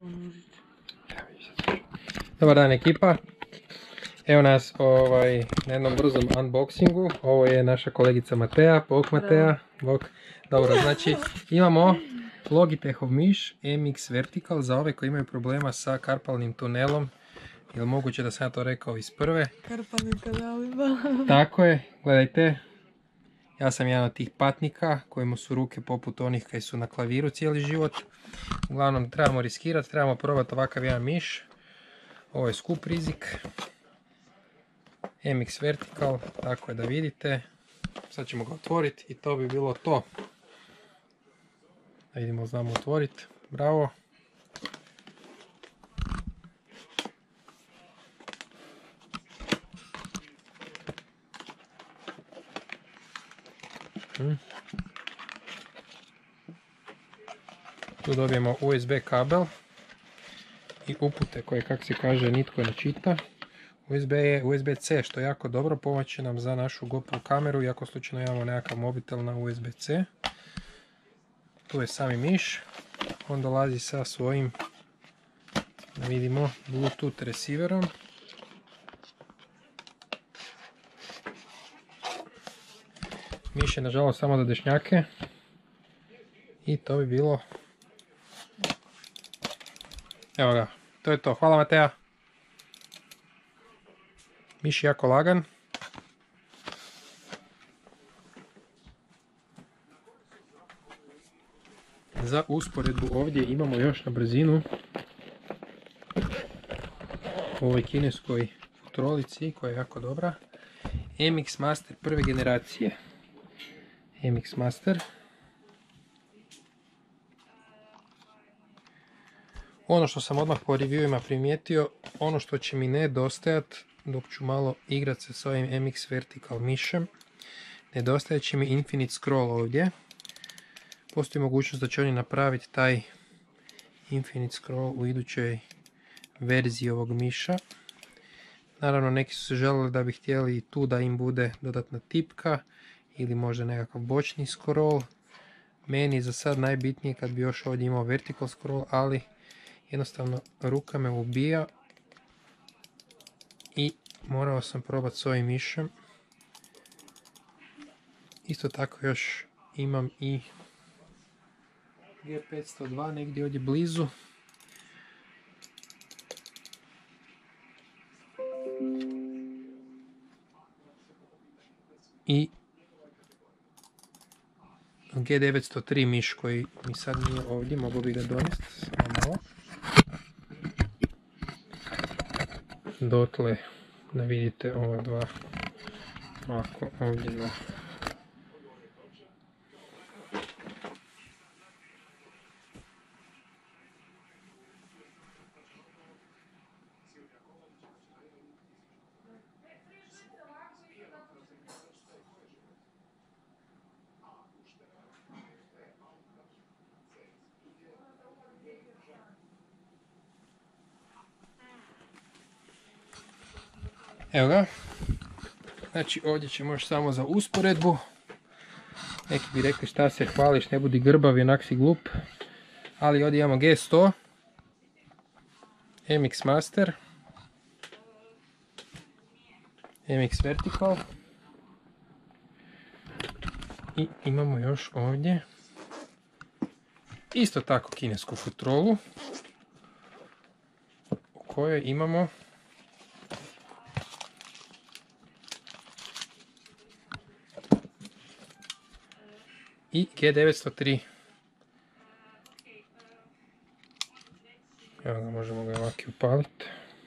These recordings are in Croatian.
Dobar dan ekipa. Evo nas na jednom brzom unboxingu. Ovo je naša kolegica Matea. Bok Matea. Bok. Dobro, znači imamo Logitechov miš MX Vertical za ove koji imaju problema sa karpalnim tunelom. Je li moguće da sam ja to rekao iz prve? Karpalnim kanalima. Tako je, gledajte. Ja sam jedan od tih patnika kojima su ruke poput onih koji su na klaviru cijeli život. Uglavnom trebamo riskirati, trebamo probati ovakav jedan miš. Ovo je skup rizik. MX Vertical, tako je da vidite. Sad ćemo ga otvoriti i to bi bilo to. Da vidimo, znamo otvoriti. Bravo. Tu dobijemo USB kabel i upute koje, kako se kaže, nitko ne čita. USB je USB-C, što je jako dobro, pomoći nam za našu GoPro kameru, iako slučajno imamo nekakav mobitel na USB-C. Tu je sami miš, on dolazi sa svojim, da vidimo, Bluetooth receiverom. Miš je nažalost samo za dešnjake i to bi bilo. Evo ga, to je to. Hvala Matea. Miš je jako lagan. Za usporedbu ovdje imamo još na brzinu u ovoj kineskoj kontrolici koja je jako dobra. MX Master prve generacije. MX Master. Ono što sam odmah po reviewima primijetio, ono što će mi nedostajati dok ću malo igrati se s ovim MX Vertical mišem, nedostajat će mi Infinite Scroll ovdje. Postoji mogućnost da će oni napraviti taj Infinite Scroll u idućoj verziji ovog miša. Naravno, neki su se želeli da bi htjeli i tu da im bude dodatna tipka ili možda nekakav bočni scroll. Meni je za sad najbitnije kad bi još ovdje imao vertical scroll, ali jednostavno ruka me ubija i morao sam probati s ovim mišem. Isto tako još imam i G502 negdje ovdje blizu. I G903 miš koji mi sad nije ovdje, mogu bi ga donijeti samo malo. Dotle da vidite ova dva, ovako ovdje dva. Evo ga, znači ovdje ćemo još samo za usporedbu. Neki bi rekli šta se hvališ, ne budi grbav, onak si glup. Ali ovdje imamo G100, MX Master, MX Vertical i imamo još ovdje isto tako kinesku kontrolu u kojoj imamo i G903. Evo ga, možemo ga ovako upaliti.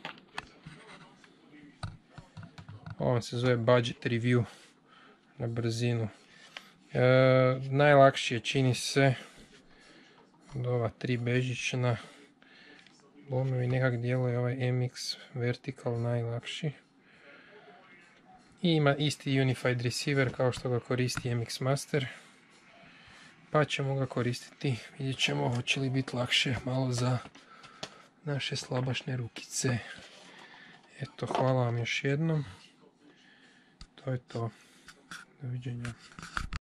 Ovo se zove budget review na brzinu. Najlakši je, čini se, od ova tri bežična. Bome mi nekak djeluje ovaj MX Vertical najlakši. I ima isti unified receiver kao što ga koristi MX Master. Pa ćemo ga koristiti, vidjet ćemo hoće li biti lakše malo za naše slabašne rukice. Eto, hvala vam još jednom. To je to. Doviđenja.